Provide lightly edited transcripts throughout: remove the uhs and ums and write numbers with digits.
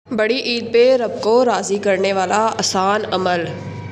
बड़ी ईद पे रब को राज़ी करने वाला आसान अमल।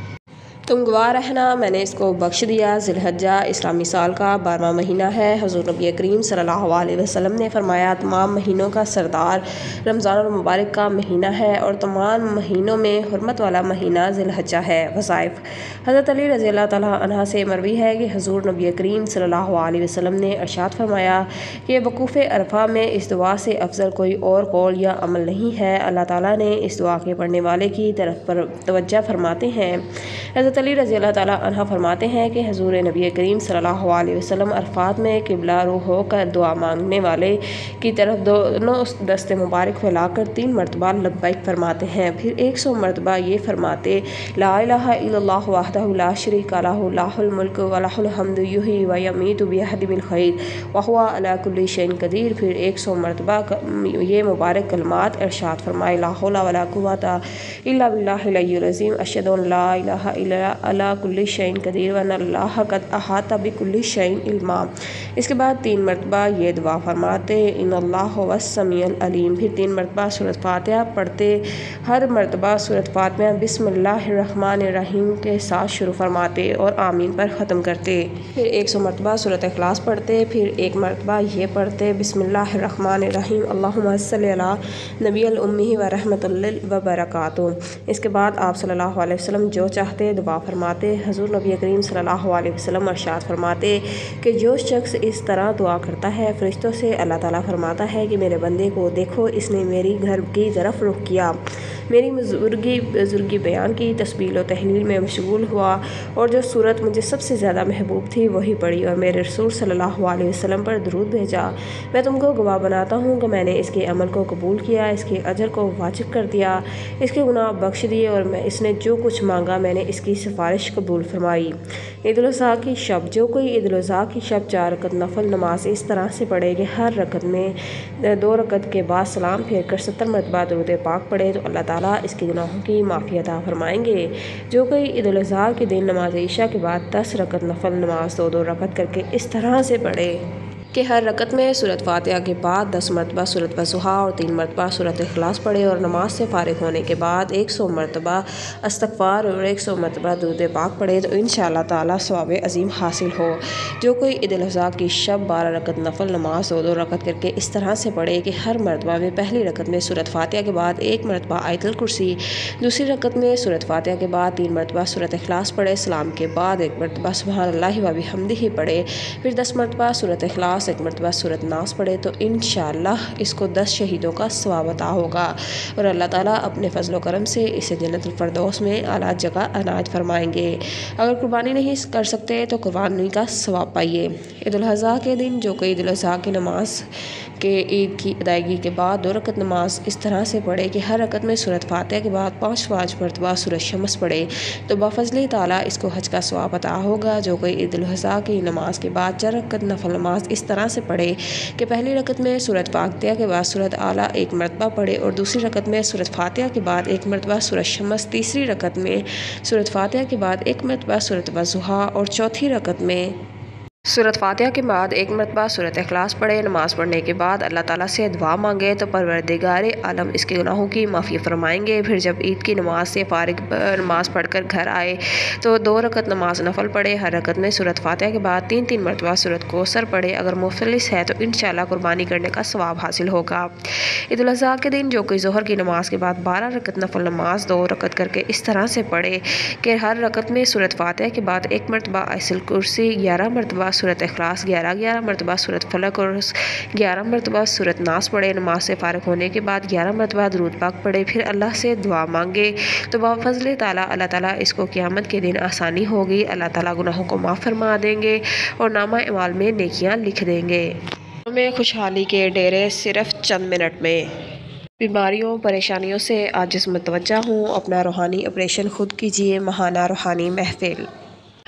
तुम गवाह रहना, मैंने इसको बख्श दिया। ज़िलहज्जा इस्लामी साल का 12वां महीना है। हुज़ूर नबी करीम सल्लल्लाहु अलैहि वसल्लम ने फरमाया, तमाम महीनों का सरदार रमज़ान मुबारक का महीना है और तमाम महीनों में हुर्मत वाला महीना ज़िलहज्जा है। वज़ाइफ। हज़रत अली रज़ी अल्लाह तआला अन्हा से मरवी है कि हुज़ूर नबी करीम सल्लल्लाहु अलैहि वसल्लम ने इरशाद फरमाया कि वक़ूफ़ अरफ़ा में इस दुआ से अफजल कोई और कौल या अमल नहीं है। अल्लाह ताला ने इस दुआ के पढ़ने वाले की तरफ पर तवज्जो फरमाते हैं। हज़रत अली रज़ी अल्लाह तआला अन्हा फरमाते हैं कि हुज़ूर नबी करीम सल्लल्लाहु अलैहि वसल्लम अरफ़ात में क़िबला रू होकर दुआ मांगने वाले की तरफ दोनों दस्ते मुबारक फैलाकर 3 मरतबा लब्बैक फरमाते हैं। फिर 100 मरतबा ये फरमाते, ला इलाहा इल्लल्लाहु वहदहु ला शरीका लहु लहुल मुल्कु व लहुल हम्दु युही व यमीतु बियदिहिल खैर व हुवा अला कुल्लि शैइन क़दीर। फिर 100 मरतबा ये मुबारक कलमात इरशाद फरमाए, ला हौला वला कुव्वता इल्ला बिल्लाहिल अलिय्यिल अज़ीम, अशहदु अन ला इलाहा इल्ला अला कुल्लि शैइन क़दीर व अल्लाह क़द अहाता बिकुल्लि शैइन इल्मा। इसके बाद 3 मरतबा ये दुआ फरमाते, इन्नल्लाह वस्समीउल अलीम। फिर 3 मरतबा सूरत फातिहा पढ़ते। हर मरतबा सूरत फातिहा बिस्मिल्लाहिर्रहमानिर्रहीम के साथ शुरू फरमाते और आमीन पर ख़त्म करते। फिर 100 मरतबा सूरत इखलास पढ़ते। फिर 1 मरतबा ये पढ़ते, बिस्मिल्लाहिर्रहमानिर्रहीम, अल्लाहुम्मा सल्लि अला नबिय्यिल उम्मी व रहमतुल व बरकातुहू। इसके बाद आप सल्लल्लाहु अलैहि वसल्लम जो चाहते दुआ फरमाते। हुज़ूर नबी करीम सल्लल्लाहु अलैहि वसल्लम इरशाद फरमाते कि जो शख्स इस तरह दुआ करता है, फ़रिश्तों से अल्लाह ताला फरमाता है कि मेरे बंदे को देखो, इसने मेरी घर की तरफ रुख किया, मेरी बुजुर्गी बयान की, तस्बीह व तहलील में मशगूल हुआ और जो सूरत मुझे सबसे ज़्यादा महबूब थी वही पढ़ी और मेरे रसूल सल्लल्लाहु अलैहि वसल्लम पर दुरूद भेजा। मैं तुमको गवाह बनाता हूँ कि मैंने इसके अमल को कबूल किया, इसके अजर को वाजिब कर दिया, इसके गुनाह बख्श दिए और मैं इसने जो कुछ मांगा मैंने इसकी सिफारिश कबूल फरमाई। ईद उल अज़हा की शब। जो कोई ईद उल अज़हा की शब 4 रकत नफल नमाज इस तरह से पढ़े कि हर रकत में 2 रकत के बाद सलाम फेर कर 70 मरतबा दुरूद पाक पढ़े तो अल्लाह ताला इसके गुनाहों की माफ़ी अता फरमाएंगे। जो कोई ईद उल अज़हा के दिन नमाज ईशा के बाद 10 रकत नफल नमाज 2-2 रकत करके इस तरह से पढ़े कि हर रकत में सूरत फातिहा के बाद 10 मरतबा सूरत वज़ुहा और 3 मरतबा सूरत इखलास पढ़े और नमाज से फ़ारिग होने के बाद 100 मरतबा इस्तग़फ़ार और 100 मरतबा दुरूद पाक पढ़े तो इंशाअल्लाह ताला सवाब अज़ीम हासिल हो। जो कोई ईद उल अज़हा की शब 12 रकत नफल नमाज 2-2 रकत करके इस तरह से पढ़े कि हर मरतबा में पहली रकत में सूरत फातिहा के बाद 1 मरतबा आयतुल कुर्सी, दूसरी रकत में सूरत फातिहा के बाद 3 मरतबा सूरत इखलास पढ़े, सलाम के बाद 1 मरतबा सुबहानल्लाहि व बिहम्दिही पढ़े, फिर 10 मरतबा सूरत इखलास, 1 मरतबा सूरत नास पढ़े तो इंशाअल्लाह इसको 10 शहीदों का सवाब अता होगा और अल्लाह ताला अपने फजल करम से इसे जन्नतुल फ़िरदौस में आला जगह अनायत फरमाएंगे। अगर कुर्बानी नहीं कर सकते तो कुर्बानी का सवाब पाइए। ईद उल अज़हा के दिन जो कोई ईद उल अज़हा की नमाज के ईद की अदायगी के बाद 2 रकत नमाज इस तरह से पढ़े कि हर रकत में सूरत फातिहा के बाद 5-5 मरतबा सूरत शम्स पढ़े तो बफ़ज़्ल ताला इसको हज का सवाब अता होगा। जो कोई ईद उल अज़हा की नमाज के बाद 4 रकत नफल नमाज इस तरह से पढ़े कि पहली रकत में सूरत फातिहा के बाद सूरत आला 1 मरतबा पढ़े और दूसरी रकत में सूरत फातिहा के बाद 1 मरतबा सूरत शम्स, तीसरी रकत में सूरत फातिहा के बाद 1 मरतबा सूरत वज़ुहा और चौथी रकत में सूरत फातिहा के बाद 1 मरतबा सूरत इखलास पढ़े। नमाज़ पढ़ने के बाद अल्लाह ताला से दुआ मांगे तो परवरदिगार आलम इसके गुनाहों की माफ़ी फरमाएंगे। फिर जब ईद की नमाज से फ़ारिग नमाज़ पढ़कर घर आए तो 2 रकत नमाज नफल पढ़े। हर रकत में सूरत फातिहा के बाद 3-3 मरतबा सूरत कौसर पढ़े। अगर मुफलिस है तो इंशाअल्लाह कुर्बानी करने का सवाब हासिल होगा। ईद उल अज़हा के दिन जो कोई ज़ोहर की नमाज के बाद 12 रकत नफल नमाज 2 रकत करके इस तरह से पढ़े कि हर रकत में सूरत फातिहा के बाद 1 मरतबा आयतुल कुर्सी, 11 मरतबा सूरत इखलास, 11 मरतबा सूरत फलक और 11 मरतबा सूरत नास पढ़े। नमाज से फ़ारिग होने के बाद 11 मरतबा दुरूद पाक पढ़े। फिर अल्लाह से दुआ मांगे तो बफ़ज़्ल ताला अल्लाह ताला इसको क़यामत के दिन आसानी होगी। अल्लाह ताला गुनाहों को माफ़ फरमा देंगे और नामा अमाल में नेकियां लिख देंगे। में खुशहाली के डेरे सिर्फ चंद मिनट में। बीमारियों परेशानियों से आजिज़ मुतवज्जा हूँ, अपना रूहानी ऑपरेशन खुद कीजिए। महाना रूहानी महफिल।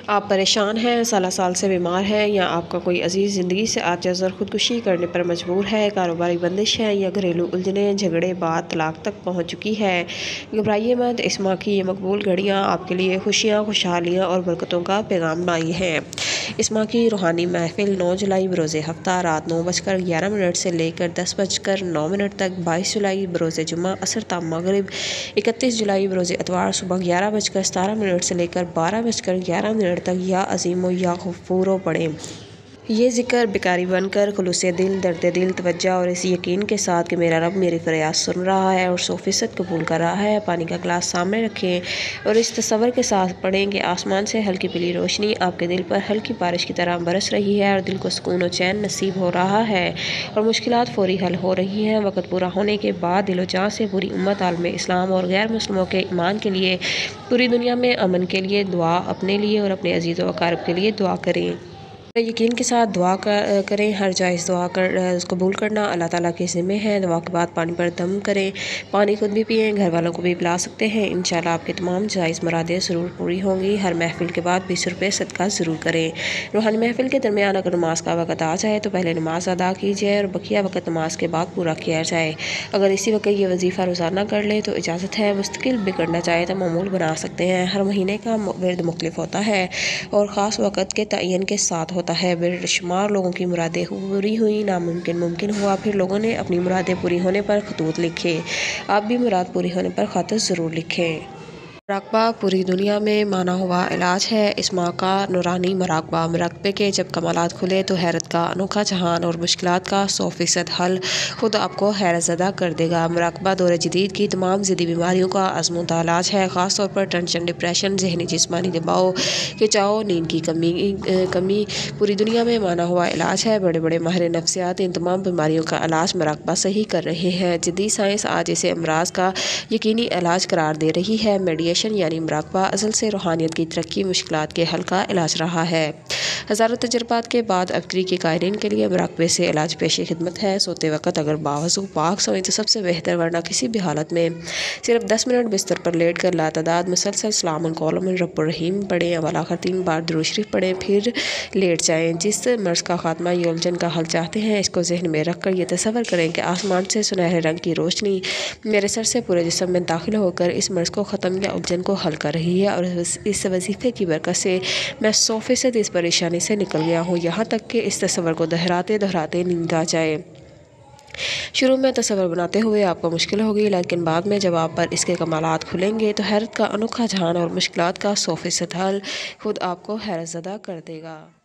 आप परेशान हैं, साल साल से बीमार हैं, या आपका कोई अजीज़ ज़िंदगी से आजिज़ और ख़ुदकुशी करने पर मजबूर है, कारोबारी बंदिश है या घरेलू उलझनें, झगड़े, बात तलाक तक पहुंच चुकी है। घबराइए मत, इस माह की ये मकबूल घड़ियां आपके लिए खुशियां, खुशहालियां और बरकतों का पैगाम लाई हैं। इस माह की रूहानी महफिल 9 जुलाई बरोज़े हफ्ता रात 9:11 से लेकर 10:09 तक, 22 जुलाई बरोज़े जुम्मा असर ता मगरिब, 31 जुलाई बरोज़े इतवार सुबह 11:17 से लेकर 12:11 तक या अज़ीमो या गफ़ूरो पढ़ें। ये ज़िक्र बेकारी बनकर खुलूसे दिल, दर्द दिल, तवज्जो और इस यकीन के साथ कि मेरा रब मेरी फरियाद सुन रहा है और 100% कबूल कर रहा है। पानी का गिलास सामने रखें और इस तसव्वुर के साथ पढ़ें कि आसमान से हल्की पीली रोशनी आपके दिल पर हल्की बारिश की तरह बरस रही है और दिल को सुकून और चैन नसीब हो रहा है और मुश्किलात फ़ौरी हल हो रही हैं। वक़्त पूरा होने के बाद दिलो जान से पूरी उम्मत आलम इस्लाम और गैर मुस्लिमों के ईमान के लिए, पूरी दुनिया में अमन के लिए दुआ, अपने लिए और अपने अजीज़ व अक़ारिब के लिए दुआ करें। यकीन के साथ दुआ करें। हर जायज़ दुआ कबूल करना अल्लाह ताला के ज़िम्मे है। दुआ के बाद पानी पर दम करें। पानी खुद भी पिएं, घर वालों को भी पिला सकते हैं। इंशाल्लाह आपके तमाम जायज़ मुरादें ज़रूर पूरी होंगी। हर महफिल के बाद 20 रुपये सदका ज़रूर करें। रूहानी महफिल के दरमियान अगर नमाज का वक़्त आ जाए तो पहले नमाज अदा कीजिए और बकिया वक़्त नमाज के बाद पूरा किया जाए। अगर इसी वक्त ये वजीफ़ा रोज़ाना कर ले तो इजाज़त है, मुस्तकिल भी करना चाहे तो मामूल बना सकते हैं। हर महीने का विर्द मुख्तलिफ होता है और ख़ास वक़्त के तयन के साथ होता है। बेशुमार लोगों की मुरादें पूरी हुई, नामुमकिन मुमकिन हुआ, फिर लोगों ने अपनी मुरादें पूरी होने पर खतूत लिखे। आप भी मुराद पूरी होने पर ख़त ज़रूर लिखें। मुराक़बा पूरी दुनिया में माना हुआ इलाज है। इस माह का नूरानी मुराक़बा, मुराक़बे के जब कमालात खुले तो हैरत का अनोखा जहान और मुश्किलात का 100% हल खुद आपको हैरत ज़दा कर देगा। मुराक़बा दौर जदीद की तमाम ज़िद्दी बीमारियों का आज़मूदा इलाज है, ख़ास तौर पर टेंशन, डिप्रेशन, ज़हनी जिस्मानी दबाव, खिंचाव, नींद की कमी पूरी दुनिया में माना हुआ इलाज है। बड़े बड़े माहिर नफ्सियात इन तमाम बीमारियों का इलाज मुराक़बा से ही कर रहे हैं। जदीद साइंस आज इसे अमराज का यकीनी इलाज करार दे रही है। मेडिएशन यानी मुराक़बा अज़ल से रूहानियत की तरक्की, मुश्किलात के हल का इलाज रहा है। हज़ारों तजुर्बात के बाद अफ्रीकी के कायरीन के लिए मुराक़बे से इलाज पेश खिदमत है। सोते वक़्त अगर बावज़ू पाक सोएं तो सबसे बेहतर, वरना किसी भी हालत में सिर्फ 10 मिनट बिस्तर पर लेट कर लातादाद मुसलसल सलामुन कौलुन रब्बुर रहीम पढ़ें और आखिर 3 बार दुरूद शरीफ पढ़ें, फिर लेट जाएँ। जिस मर्ज़ का खात्मा या उलझन का हल चाहते हैं, इसको जहन में रख कर ये तसव्वुर करें कि आसमान से सुनहरे रंग की रोशनी मेरे सर से पूरे जिस्म में दाखिल होकर इस मर्ज़ को ख़त्म या उलझन को हल कर रही है और इस वजीफ़े की बरकत से मैं 100% इस परेशानी से निकल गया हूँ। यहाँ तक कि इस तसव्वुर को दोहराते दोहराते नींद आ जाए। शुरू में तसव्वुर बनाते हुए आपको मुश्किल होगी, लेकिन बाद में जब आप पर इसके कमालात खुलेंगे तो हैरत का अनोखा जहान और मुश्किलात का 100% हल खुद आपको हैरत ज़दा कर देगा।